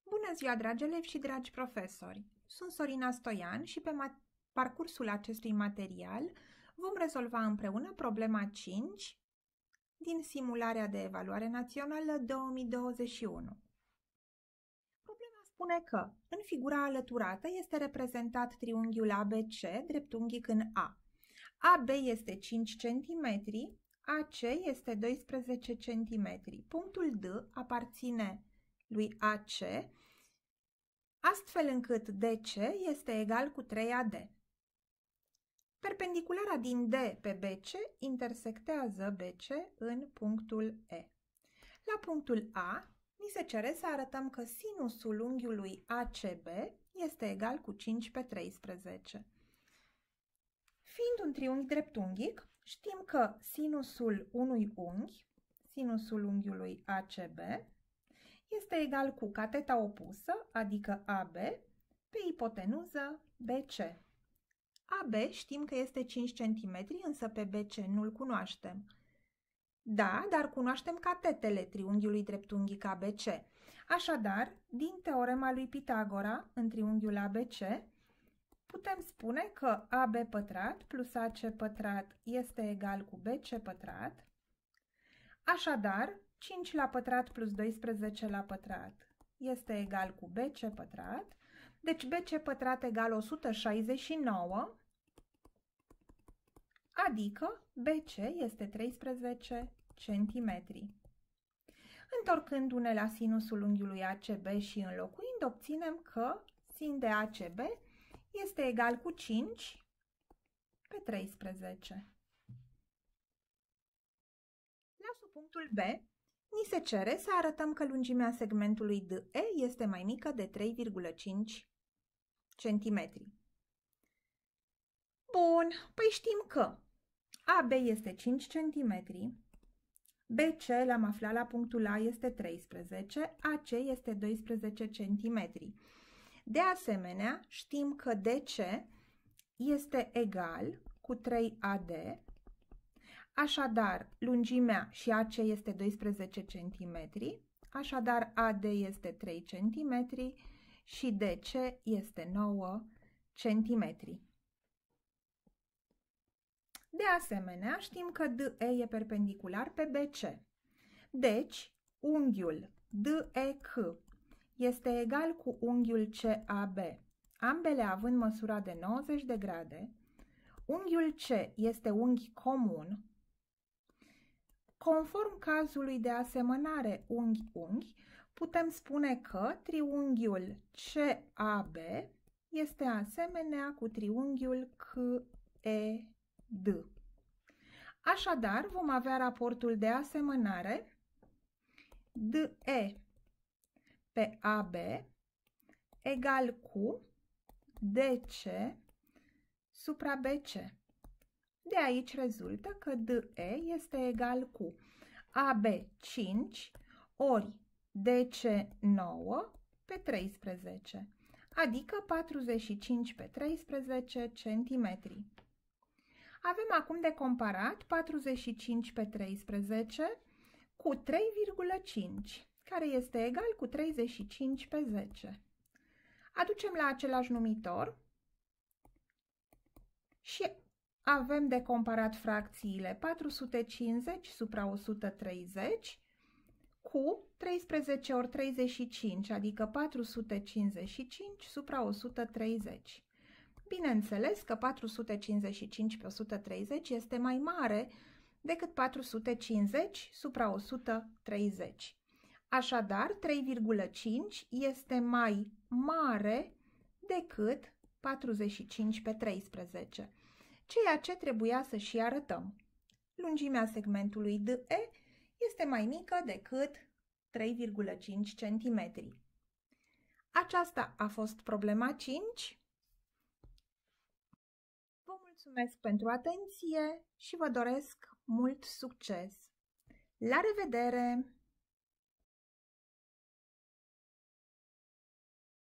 Bună ziua, dragi elevi și dragi profesori! Sunt Sorina Stoian și pe parcursul acestui material vom rezolva împreună problema 5 din simularea de evaluare națională 2021. Problema spune că în figura alăturată este reprezentat triunghiul ABC dreptunghic în A. AB este 5 cm, AC este 12 cm. Punctul D aparține lui AC, astfel încât DC este egal cu 3AD. Perpendiculara din D pe BC intersectează BC în punctul E. La punctul A, ni se cere să arătăm că sinusul unghiului ACB este egal cu 5 pe 13. Fiind un triunghi dreptunghic, știm că sinusul unui unghi, sinusul unghiului ACB, este egal cu cateta opusă, adică AB, pe ipotenuză BC. AB știm că este 5 cm, însă pe BC nu-l cunoaștem. Da, dar cunoaștem catetele triunghiului dreptunghic ABC. Așadar, din teorema lui Pitagora, în triunghiul ABC, putem spune că AB pătrat plus AC pătrat este egal cu BC pătrat. Așadar, 5 la pătrat plus 12 la pătrat este egal cu BC pătrat. Deci BC pătrat egal 169, adică BC este 13 cm. Întorcându-ne la sinusul unghiului ACB și înlocuind, obținem că sin de ACB este egal cu 5 pe 13. La subpunctul B, ni se cere să arătăm că lungimea segmentului DE este mai mică de 3,5 cm. Bun, păi știm că AB este 5 cm, BC, l-am aflat la punctul A, este 13, AC este 12 cm. De asemenea, știm că DC este egal cu 3AD, așadar lungimea și AC este 12 cm, așadar AD este 3 cm și DC este 9 cm. De asemenea, știm că DE e perpendicular pe BC. Deci, unghiul DEC este egal cu unghiul CAB, ambele având măsura de 90 de grade. Unghiul C este unghi comun. Conform cazului de asemănare unghi-unghi, putem spune că triunghiul CAB este asemenea cu triunghiul CED. Așadar, vom avea raportul de asemănare DE pe AB egal cu DC supra BC. De aici rezultă că DE este egal cu AB 5 ori DC 9 pe 13, adică 45 pe 13 cm. Avem acum de comparat 45 pe 13 cu 3,5, care este egal cu 35 pe 10. Aducem la același numitor și avem de comparat fracțiile 450 supra 130 cu 13 ori 35, adică 455 supra 130. Bineînțeles că 455 pe 130 este mai mare decât 450 supra 130. Așadar, 3,5 este mai mare decât 45 pe 13, ceea ce trebuia să și arătăm. Lungimea segmentului DE este mai mică decât 3,5 cm. Aceasta a fost problema 5. Vă mulțumesc pentru atenție și vă doresc mult succes! La revedere!